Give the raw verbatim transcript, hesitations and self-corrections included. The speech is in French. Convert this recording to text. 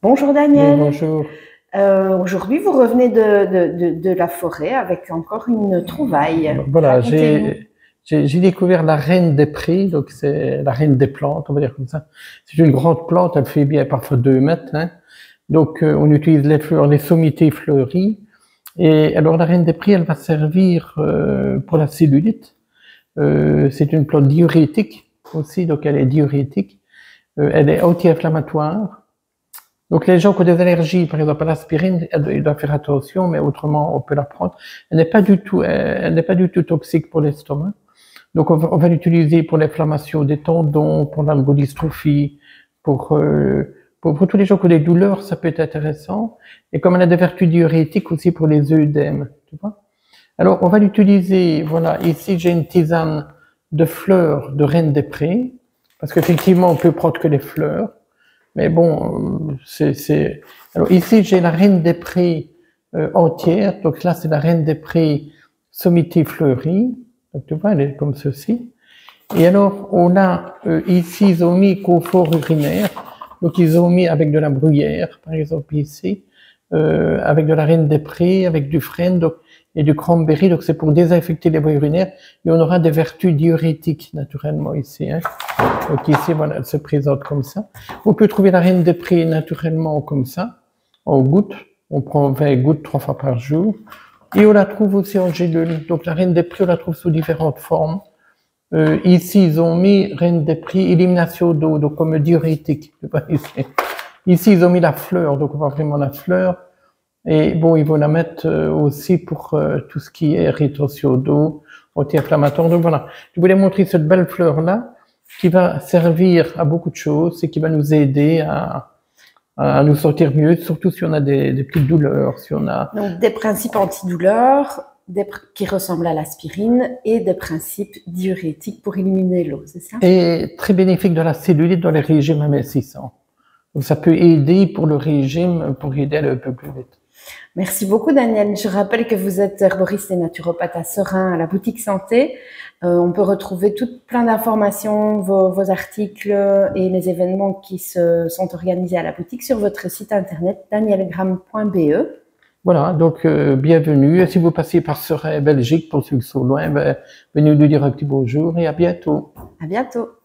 Bonjour Oui, Daniel. bonjour. Euh, aujourd'hui, vous revenez de, de, de, de la forêt avec encore une trouvaille. Voilà, Racontez-nous. j'ai j'ai j'ai découvert la reine des prés, donc c'est la reine des plantes, on va dire comme ça. C'est une grande plante, elle fait bien parfois deux mètres, hein. Donc euh, on utilise les fleurs, les sommités fleuries. Et alors la reine des prés, elle va servir euh, pour la cellulite. Euh, c'est une plante diurétique aussi, donc elle est diurétique. Euh, elle est anti-inflammatoire. Donc les gens qui ont des allergies, par exemple à l'aspirine, ils doivent faire attention, mais autrement on peut la prendre. Elle n'est pas du tout, elle n'est pas du tout toxique pour l'estomac. Donc on va, on va l'utiliser pour l'inflammation des tendons, pour l'algodystrophie, pour, euh, pour pour tous les gens qui ont des douleurs, ça peut être intéressant. Et comme elle a des vertus diurétiques aussi pour les œdèmes, tu vois. Alors on va l'utiliser. Voilà, ici j'ai une tisane de fleurs de reine des prés, parce qu'effectivement on peut prendre que les fleurs. Mais bon, c'est, c'est... Alors ici, j'ai la reine des prés euh, entière. Donc là, c'est la reine des prés sommité fleurie. Donc tu vois, elle est comme ceci. Et alors, on a euh, ici, ils ont mis confort urinaire. Donc ils ont mis avec de la bruyère, par exemple ici, euh, avec de la reine des prés, avec du frêne donc, et du cranberry. Donc c'est pour désinfecter les voies urinaires. Et on aura des vertus diurétiques, naturellement, ici. Hein. Donc ici, voilà, elle se présente comme ça. On peut trouver la reine des prés naturellement comme ça, en gouttes. On prend vingt gouttes trois fois par jour. Et on la trouve aussi en gélule. Donc la reine des prés, on la trouve sous différentes formes. Euh, ici, ils ont mis reine des prés, élimination d'eau, donc comme diurétique. Ici. ici, ils ont mis la fleur, donc on voit vraiment la fleur. Et bon, ils vont la mettre euh, aussi pour euh, tout ce qui est rétention d'eau, anti-inflammatoire. Donc voilà, je voulais montrer cette belle fleur-là qui va servir à beaucoup de choses et qui va nous aider à, à nous sentir mieux, surtout si on a des, des petites douleurs, si on a... Donc des principes antidouleurs, des pr- qui ressemblent à l'aspirine et des principes diurétiques pour éliminer l'eau, c'est ça? Et très bénéfique dans la cellulite dans les régimes amincissants. Donc ça peut aider pour le régime, pour aider à aller un peu plus vite. Merci beaucoup Daniel. Je rappelle que vous êtes herboriste et naturopathe à Serein, à la boutique santé. Euh, on peut retrouver tout plein d'informations, vos, vos articles et les événements qui se sont organisés à la boutique sur votre site internet danielgram point b e. Voilà, donc euh, bienvenue. Et si vous passez par Serein, Belgique, pour ceux qui sont loin, ben, venez nous dire un petit bonjour et à bientôt. À bientôt.